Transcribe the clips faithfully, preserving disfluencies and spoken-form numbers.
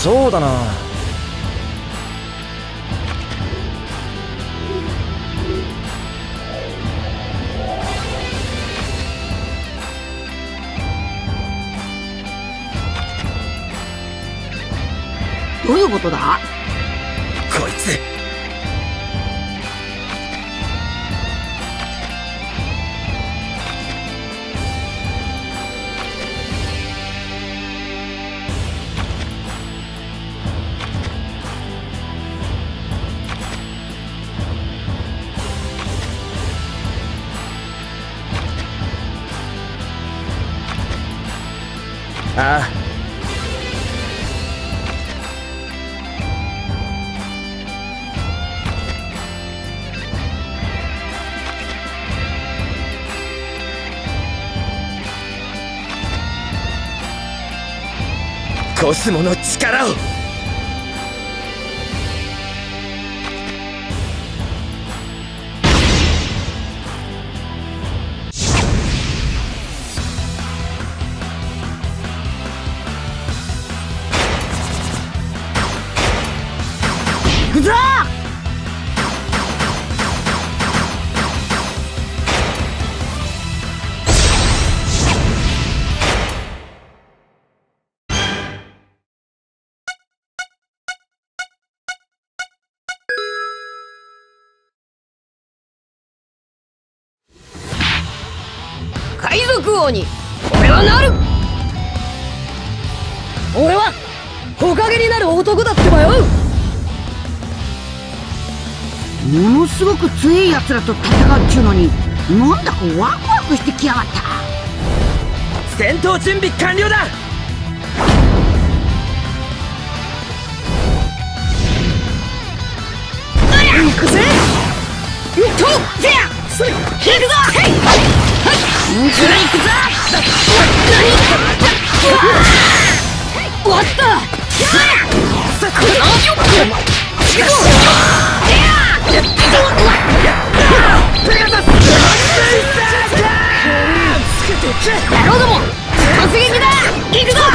そうだな。 どういうことだ？ こいつああ。コスモの力を。 行くぞ！ 海賊王に俺はなる。俺は木陰になる男だってばよ。 ものすごく強い奴らと戦うっちゅうのに、なんだかワクワクしてきやがった。 戦闘準備完了だ。 行くぜ。とぜやそれ行くぞ。へい行くぞ。終わった。さこのペガサス野郎ども突撃だ。行くぞ。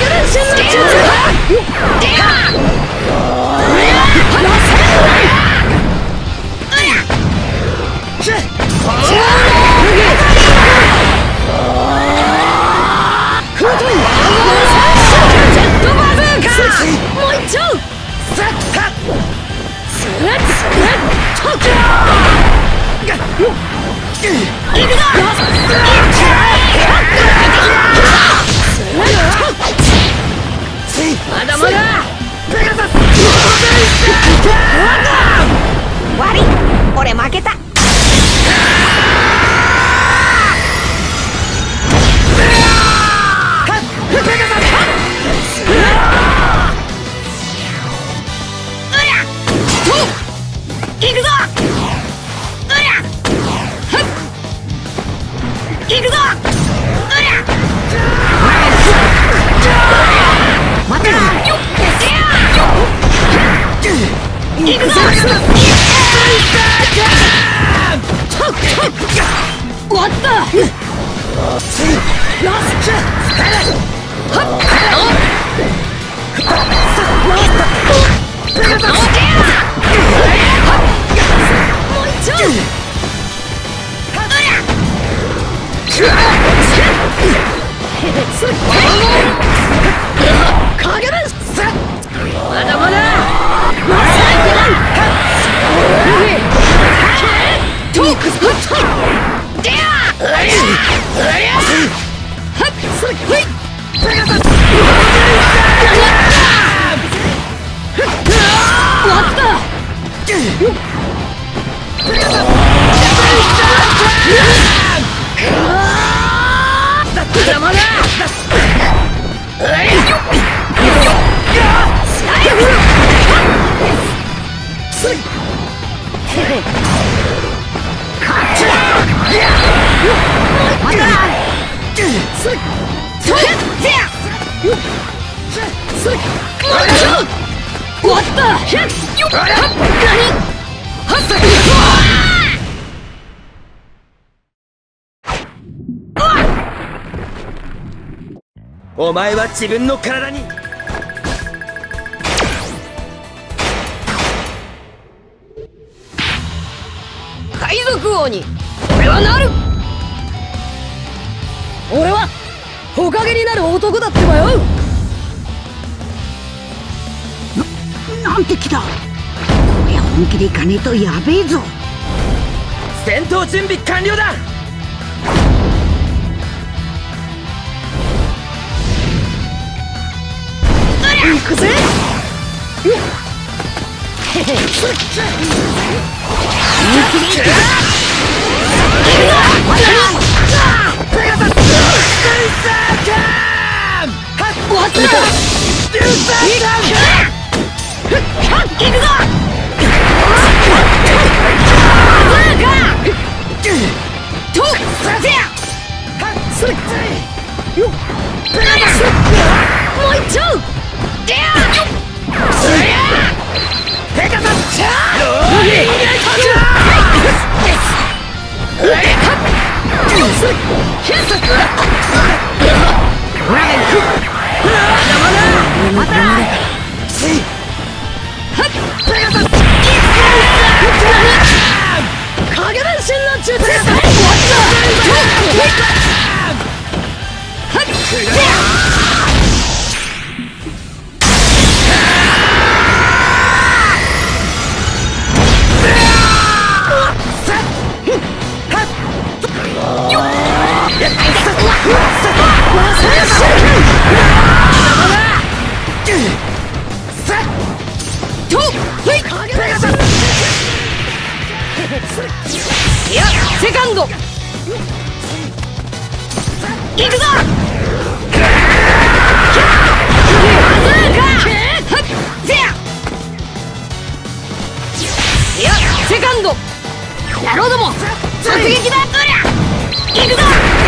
まだまだペガサス悪い俺負けた。行くぞ。行くぞ。待てよ。行くぞ。終わった。ラスまだまだ終わった。 お前は自分の体にように俺はなる。俺はほかげになる男だってばよ。 な、なんて気だ。こりゃ本気でいかねえとやべえぞ。 戦闘準備完了だ。 行くぜ。もう一丁。影分身の術。いや、セカンド。行くぞ。いや、セカンド。野郎ども突撃だ。行くぞ。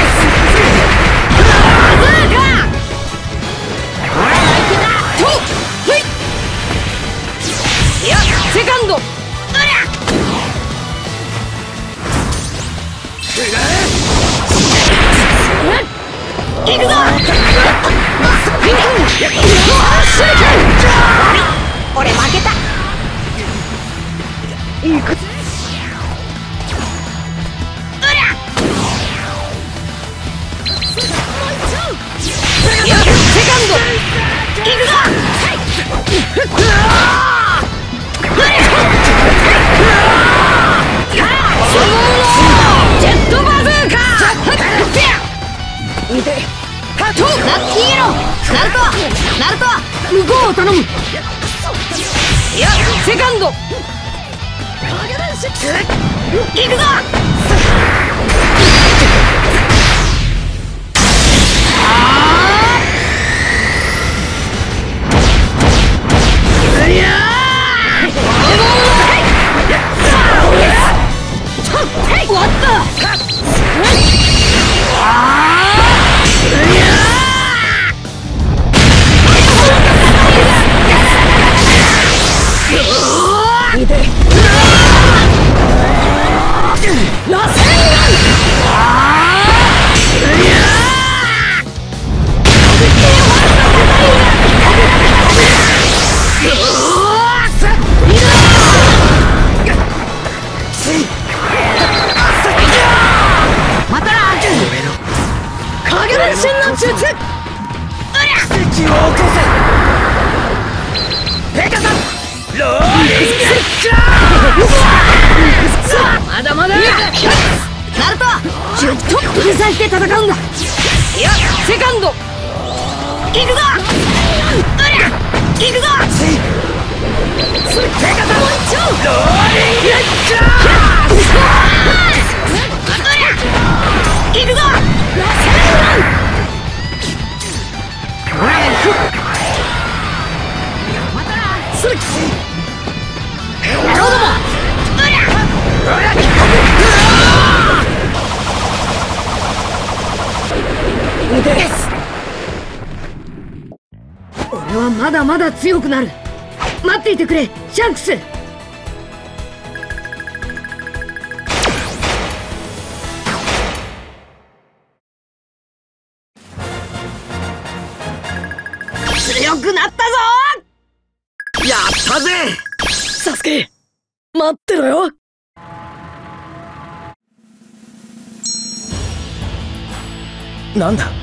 いや、セカンド。行くぞ。俺負けた。行くぞ。いや、セカンド。行くぞ。ジェットバズーカ。見て。ラッキーイエロー。ナルトナルト向こうを頼む。いや、セカンド。行くぞ。終わった。見て。螺旋またな。影分身の術。奇跡を起こせ。ペガサローリングキャー。まだまだ。ナルトジェット封鎖して戦うんだ。いや、セカンド。行くぞ。行くぞ。ペガサローリングキャー。行くぞ。またな。野郎ども。俺はまだまだ強くなる。待っていてくれ、シャンクス。強くなったぞ。やったぜサスケ。待ってろよ。 なんだ。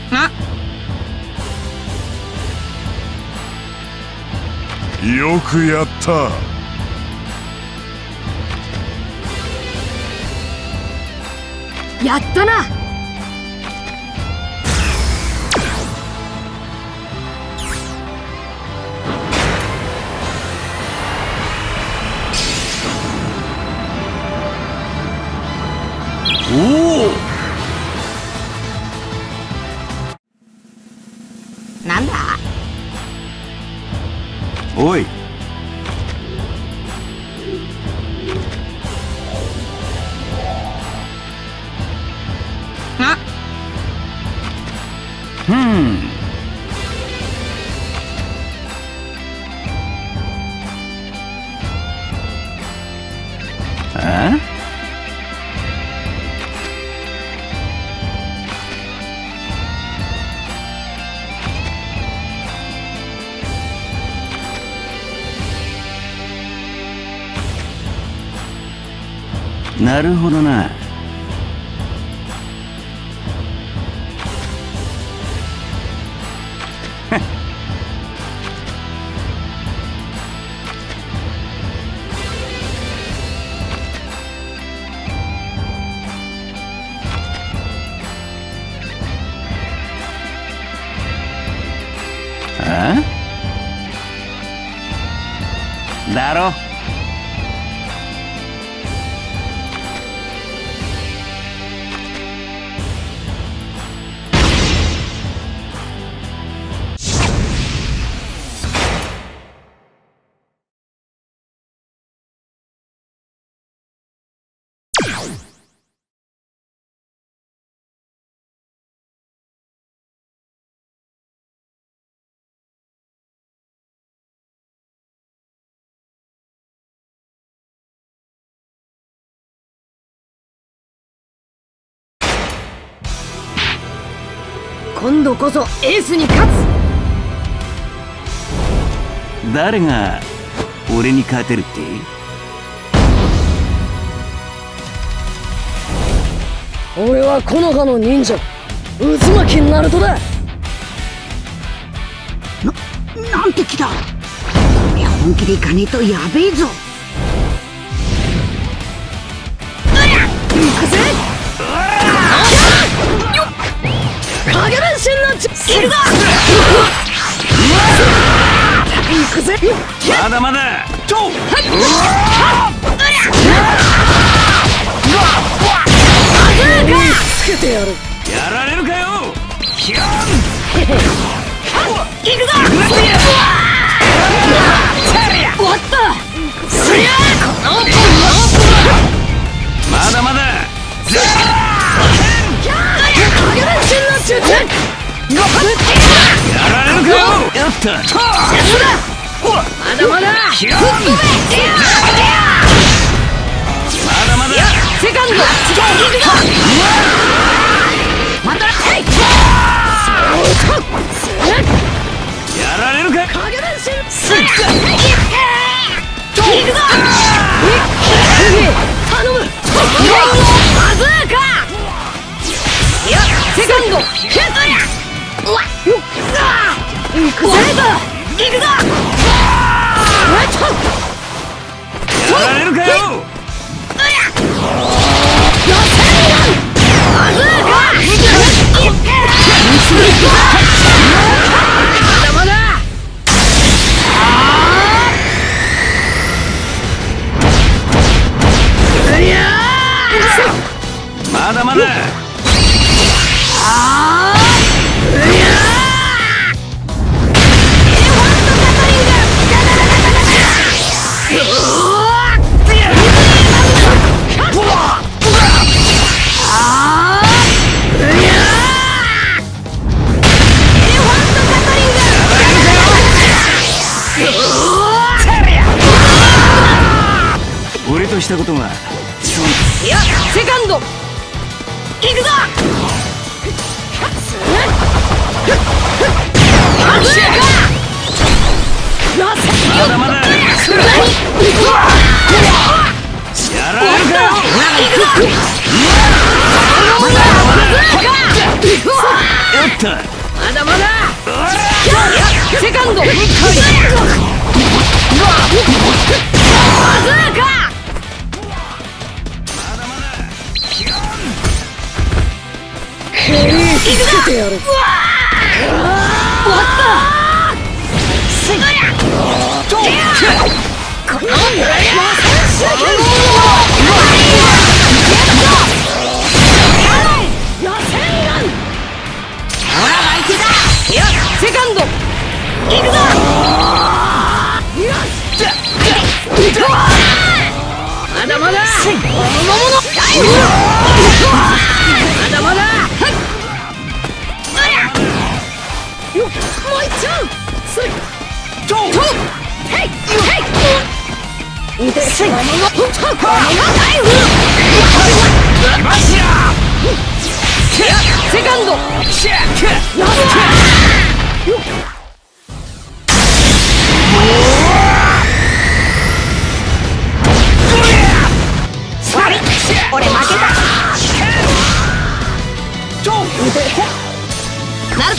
よくやった。 やったな。 おお。 なんだ。 おい。ふん。あ？なるほどな。あ？だろ。 今度こそエースに勝つ。 誰が俺に勝てるって？ 俺は木の葉の忍者渦巻ナルトだ。 な、なんて気だ。こりゃ本気でいかねえとやべえぞ。 行くぜ。影分身のチいるぞ。行くぜ。 まだまだ。ちょ。 つけてやる。 やられるかよ。ひゃん。 行くぞ。終わった。すりゃまだまだ。 影分身の術。 やられるかよ。やった。 まだまだ。吹っ飛べ。 まだまだ。 セカンド。行くぞ。また。 やられるか。 影分身。すっごい。行くぞ。頼む。バズーカ。セカンド。行くぜ。行くぞ。 やられるかよ。 バズーカ。まだまだ。 まだまだ。俺としたことがいやセカンド行くぞ。 まだまだ。やられるかよ。やった。 ったまだまだセカンドバズーカ行くぞ。終わったセカンド行くぞ。 まだまだまだまだもう一丁それとヘイヘイでせいものほっとこのナイフセカンドシャッ俺負けた。ナルト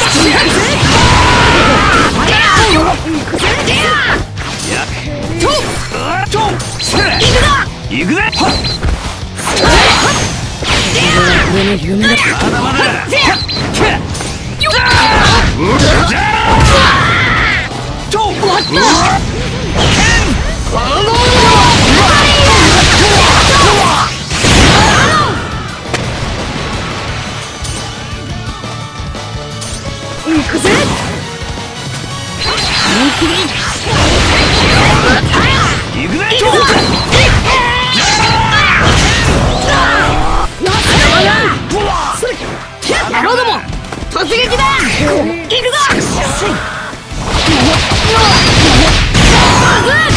行くぜ。 俺の夢だ。 まだまだ行くぜ。 行くぜ。 野郎ども突撃だ。行くぞ。バズーカ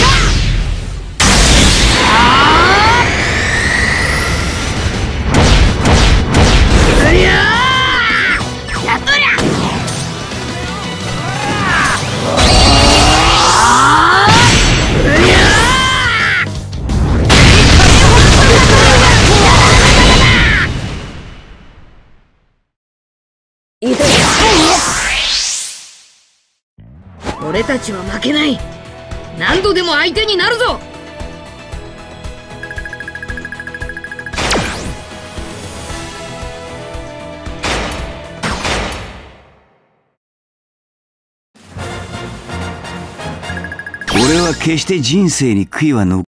俺たちは負けない。何度でも相手になるぞ。 俺は決して人生に悔いは残